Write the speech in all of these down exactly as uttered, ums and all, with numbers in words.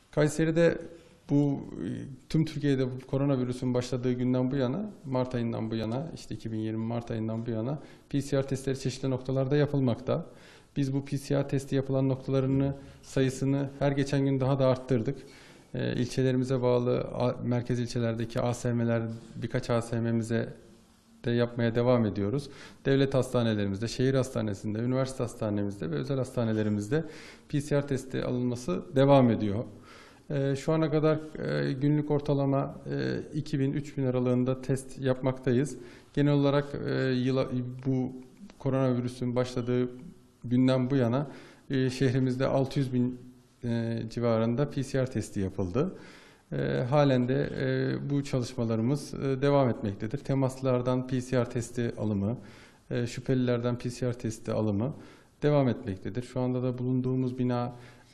Kayseri'de bu tüm Türkiye'de bu koronavirüsün başladığı günden bu yana, Mart ayından bu yana, işte iki bin yirmi Mart ayından bu yana P C R testleri çeşitli noktalarda yapılmakta. Biz bu P C R testi yapılan noktalarını sayısını her geçen gün daha da arttırdık. E, ilçelerimize bağlı a, merkez ilçelerdeki A S M'ler, birkaç A S M'mize de yapmaya devam ediyoruz. Devlet hastanelerimizde, şehir hastanesinde, üniversite hastanemizde ve özel hastanelerimizde P C R testi alınması devam ediyor. Şu ana kadar günlük ortalama iki bin üç bin aralığında test yapmaktayız. Genel olarak bu koronavirüsün başladığı günden bu yana şehrimizde altı yüz bin civarında P C R testi yapıldı. Halen de bu çalışmalarımız devam etmektedir. Temaslardan P C R testi alımı, şüphelilerden P C R testi alımı devam etmektedir. Şu anda da bulunduğumuz bina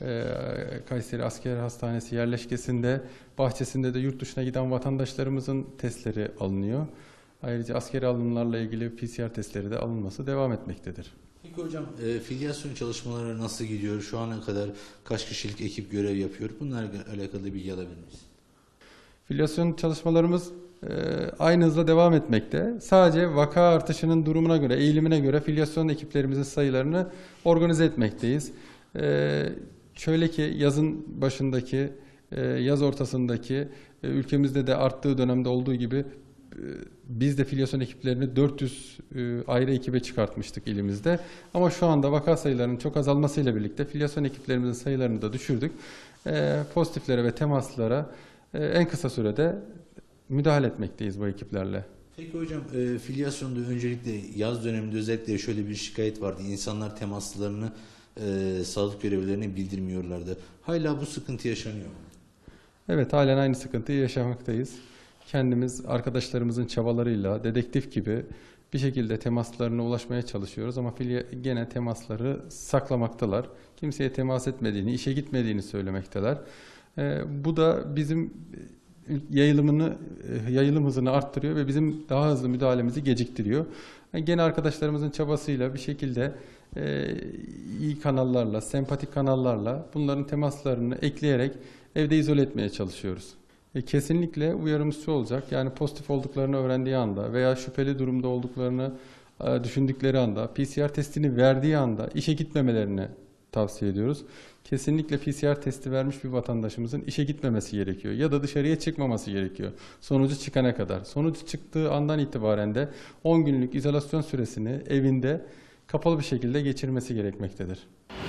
Kayseri Asker Hastanesi yerleşkesinde, bahçesinde de yurt dışına giden vatandaşlarımızın testleri alınıyor. Ayrıca askeri alımlarla ilgili P C R testleri de alınması devam etmektedir. Peki hocam, e, filyasyon çalışmaları nasıl gidiyor? Şu ana kadar kaç kişilik ekip görev yapıyor? Bunlarla alakalı bilgi alabilir miyiz? Filyasyon çalışmalarımız e, aynı hızla devam etmekte. Sadece vaka artışının durumuna göre, eğilimine göre filyasyon ekiplerimizin sayılarını organize etmekteyiz. E, şöyle ki yazın başındaki, e, yaz ortasındaki e, ülkemizde de arttığı dönemde olduğu gibi biz de filyasyon ekiplerini dört yüz ayrı ekibe çıkartmıştık ilimizde. Ama şu anda vaka sayılarının çok azalmasıyla birlikte filyasyon ekiplerimizin sayılarını da düşürdük. Pozitiflere ve temaslara en kısa sürede müdahale etmekteyiz bu ekiplerle. Peki hocam, e, filyasyonda öncelikle yaz döneminde özellikle şöyle bir şikayet vardı. İnsanlar temaslarını e, sağlık görevlilerine bildirmiyorlardı. Hala bu sıkıntı yaşanıyor mu? Evet, halen aynı sıkıntıyı yaşamaktayız. Kendimiz arkadaşlarımızın çabalarıyla dedektif gibi bir şekilde temaslarına ulaşmaya çalışıyoruz ama gene temasları saklamaktalar. Kimseye temas etmediğini, işe gitmediğini söylemekteler. Ee, bu da bizim yayılımını, yayılım hızını arttırıyor ve bizim daha hızlı müdahalemizi geciktiriyor. Yani gene arkadaşlarımızın çabasıyla bir şekilde e, iyi kanallarla, sempatik kanallarla bunların temaslarını ekleyerek evde izole etmeye çalışıyoruz. Kesinlikle uyarımız şu olacak, yani pozitif olduklarını öğrendiği anda veya şüpheli durumda olduklarını düşündükleri anda, P C R testini verdiği anda işe gitmemelerini tavsiye ediyoruz. Kesinlikle P C R testi vermiş bir vatandaşımızın işe gitmemesi gerekiyor ya da dışarıya çıkmaması gerekiyor sonucu çıkana kadar. Sonucu çıktığı andan itibaren de on günlük izolasyon süresini evinde kapalı bir şekilde geçirmesi gerekmektedir.